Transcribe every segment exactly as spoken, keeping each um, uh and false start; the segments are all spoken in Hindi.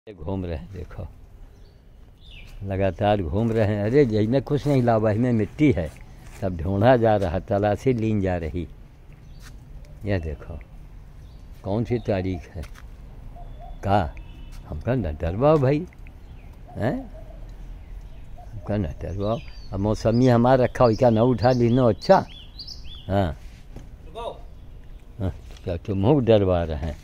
घूम रहे हैं, देखो लगातार घूम रहे हैं। अरे इसमें कुछ नहीं लावा, इसमें मिट्टी है, सब ढूंढा जा रहा, तलाशी ली जा रही। यह देखो कौन सी तारीख है का, हमका न डरवाओ भाई, हैं हमका न डरवाओ। अब मौसमी हमारा रखा हो क्या न उठा ली नो, अच्छा हाँ हाँ क्या तुम हो डरवा रहे हैं।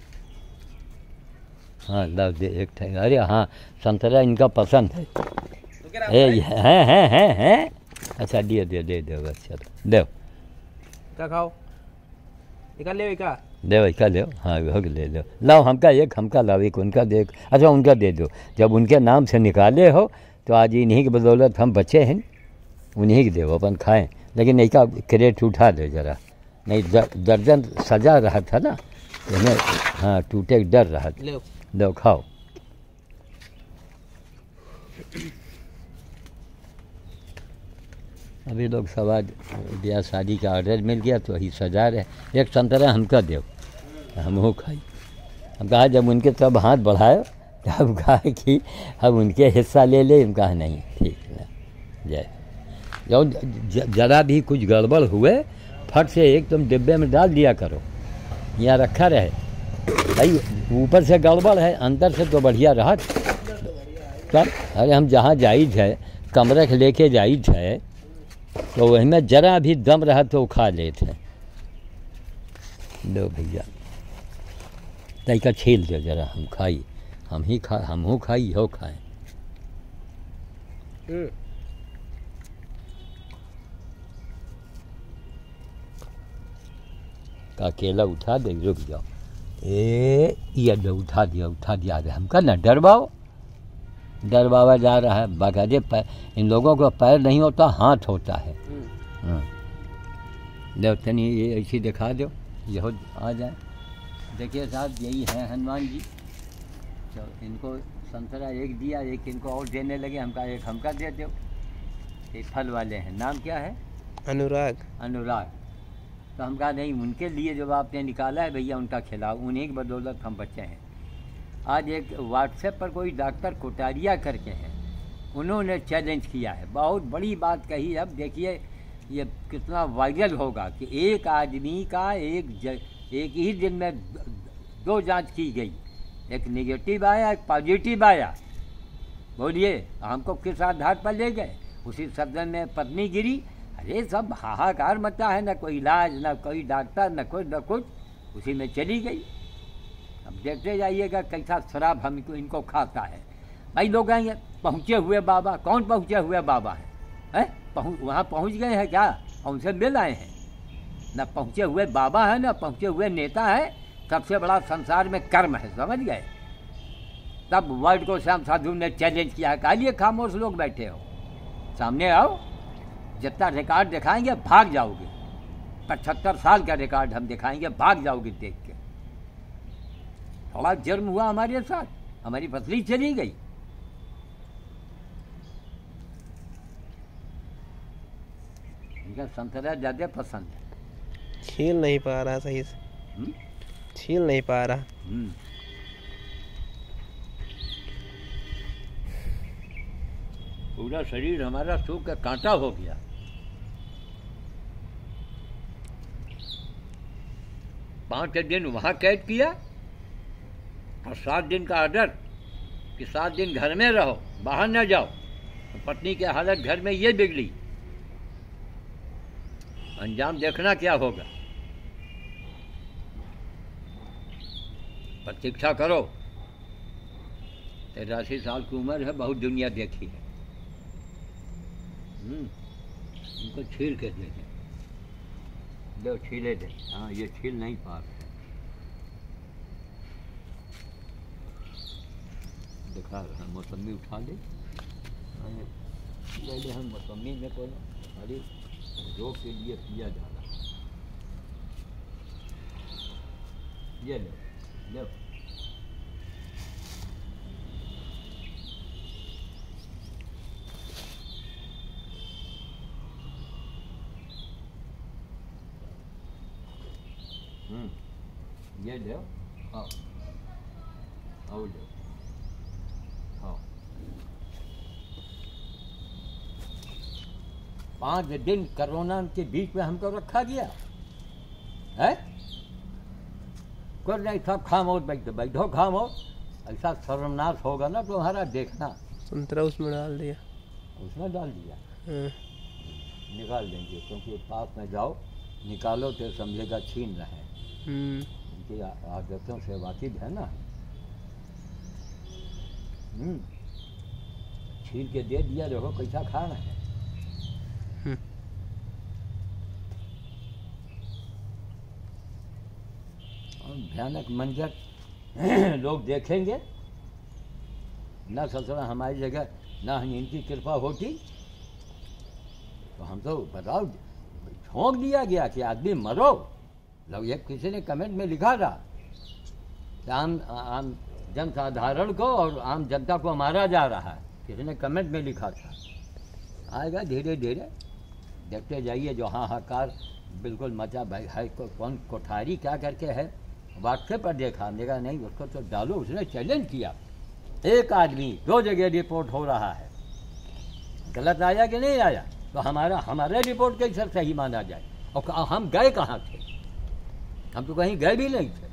हाँ ला दे एक थे, अरे हाँ संतरा इनका पसंद है। तो ए हैं हैं हैं हैं अच्छा दिए दे दे दे बस चलो दे क्या खाओ इका ले इका दे वैसा ले, हाँ हो ले लो, लाओ हमका एक, हमका लाओ एक, उनका दे, अच्छा उनका दे दो। जब उनके नाम से निकाले हो तो आज इन्हीं की बदौलत हम बचे हैं, उन्हीं के दो अपन खाएं। लेकिन एक क्रेट उठा दो जरा, नहीं दर्जन सजा रहा था ना इन्हें, हाँ टूटे डर रहा था। ले दो खाओ। अभी लोग सब आज ब्याह शादी का ऑर्डर मिल गया तो वही सजा रहे। एक संतरा हमका दो, हम वो खाई। हम कहा जब उनके तब हाथ बढ़ाए तब कहा कि अब उनके हिस्सा ले ले, हम कहा नहीं ठीक है जय। जब जरा भी कुछ गड़बड़ हुए फट से एक तुम डिब्बे में डाल दिया करो, यहाँ रखा रहे भाई। ऊपर से गड़बड़ है, अंदर से तो बढ़िया रहा तब। अरे हम जहाँ जाइज है कमरे के लेके जाइज है तो वही में जरा भी दम रहा तो खा लेते हैं। दो भैया तैका छील दो जरा, हम खाई, हम ही खा, हम हो खाई हो खाए। का केला उठा दे, रुक जाओ, ए ये दो उठा दिया उठा दिया। अरे हमका ना डरवाओ, डरवावा जा रहा है बाकायदे। पैर, इन लोगों को पैर नहीं होता हाथ होता है। हाँ दो तनी ये ऐसी दिखा दो, ये हो आ जाए। देखिए साहब यही है हनुमान जी, तो इनको संतरा एक दिया, एक इनको और देने लगे, हमका एक हमका दे दो। ये फल वाले हैं, नाम क्या है? अनुराग। अनुराग। तो हम कहा नहीं, उनके लिए जो आपने निकाला है भैया उनका खिलाओ, उन्हीं की बदौलत हम बचे हैं। आज एक व्हाट्सएप पर कोई डॉक्टर कोटारिया करके हैं, उन्होंने चैलेंज किया है, बहुत बड़ी बात कही। अब देखिए ये कितना वायरल होगा कि एक आदमी का एक ज, एक ही दिन में दो जांच की गई, एक नेगेटिव आया एक पॉजिटिव आया। बोलिए हमको किस आधार पर ले गए? उसी सदन में पत्नी गिरी। अरे सब हाहाकार मचा है, ना कोई इलाज ना कोई डॉक्टर न कुछ न कुछ, उसी में चली गई। अब देखते जाइएगा कैसा शराब हमको इनको खाता है भाई। लोग आएंगे पहुँचे हुए बाबा, कौन पहुँचे हुए बाबा है, हैं पहुँच वहाँ पहुँच गए हैं क्या, उनसे मिल आए हैं? न पहुँचे हुए बाबा है न पहुँचे हुए नेता है। सबसे बड़ा संसार में कर्म है, समझ गए? तब वर्ल्ड को श्याम साधु ने चैलेंज किया, कहा लिए खामोश लोग बैठे हो, सामने आओ, जितना रिकॉर्ड दिखाएंगे भाग जाओगे। पचहत्तर साल का रिकॉर्ड हम दिखाएंगे, भाग जाओगे देख के। थोड़ा जुर्म हुआ हमारे साथ, हमारी फसली चली गई। इनका संतरा ज़्यादा पसंद है। छील नहीं पा रहा सही से, हुँ? छील नहीं पा रहा। हुँ। पूरा शरीर हमारा सूख का कांटा हो गया। पाँच दिन वहाँ कैद किया और सात दिन का ऑर्डर कि सात दिन घर में रहो, बाहर न जाओ। तो पत्नी की हालत घर में ये बिगड़ी, अंजाम देखना क्या होगा। प्रतीक्षा करो, तिरासी साल की उम्र है, बहुत दुनिया देखी है। इनको छील के दे दें, दो छीले दे। हाँ ये छील नहीं पा रहे, दिखा रहे हैं। मौसमी उठा ले, ले ले हम मौसमी में को अरे रोग के लिए पिया जा रहा है। ये लो लो, हम्म ये लो, आओ आओ लो। पाँच दिन कोरोना के बीच में हमको रखा गया है। कुछ नहीं, सब खामोश बैठो बैठो खामोश। ऐसा शर्मनाश होगा ना तुम्हारा देखना। संतरा उसमें डाल दिया, उसमें डाल दिया, हाँ। निकाल देंगे, क्योंकि पास में जाओ निकालो तो समझेगा छीन रहे हैं। हम्म, उनकी आदतों से वाकिफ है ना। हम्म, छीन के दे दिया, देखो कैसा खा रहे हैं। हम्म। और भयानक मंजर लोग देखेंगे ना। ससुरा हमारी जगह ना इनकी कृपा होती तो हम तो बताओ झोंक दिया गया कि आदमी मरो। लोग ये किसी ने कमेंट में लिखा था कि आम आम जनसाधारण को और आम जनता को मारा जा रहा है, किसी ने कमेंट में लिखा था। आएगा धीरे धीरे, देखते जाइए। जो हाँ हाकार बिल्कुल मचा भाई है, को, कौन कोठारी क्या करके है, व्हाट्सएप पर देखा, देखा नहीं उसको तो डालो। उसने चैलेंज किया, एक आदमी दो जगह रिपोर्ट हो रहा है, गलत आया कि नहीं आया, तो हमारा हमारे रिपोर्ट कैसे सही माना जाए। और हम गए कहाँ थे? हम तो कहीं गए भी नहीं थे।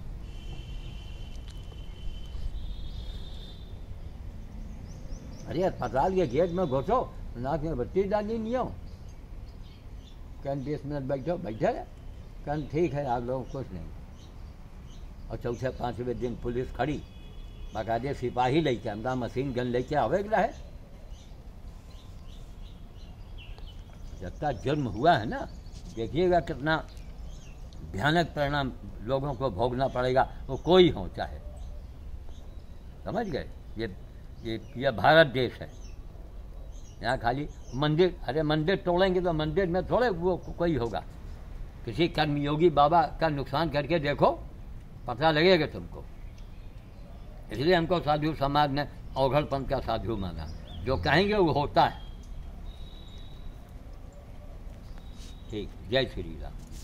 अरे अस्पताल के गेट में घुसो, नाक में बत्ती डाली नहीं हो, कहन बीस मिनट बैठो, बैठे कहन ठीक है आप लोग कुछ नहीं। और चौथे पाँचवें दिन पुलिस खड़ी, बाकायदे सिपाही लेके, हमरा मशीन गन लेके आवेगा है। जब तक जुर्म हुआ है ना, देखिएगा कितना भयानक परिणाम लोगों को भोगना पड़ेगा, वो कोई हो चाहे। समझ गए? ये ये ये भारत देश है, यहाँ खाली मंदिर, अरे मंदिर तोड़ेंगे तो मंदिर में थोड़े वो कोई होगा। किसी कर्मयोगी बाबा का नुकसान करके देखो, पता लगेगा तुमको। इसलिए हमको साधु समाज ने अवघड़पंथ का साधु माना, जो कहेंगे वो होता है। ठीक, जय श्री राम।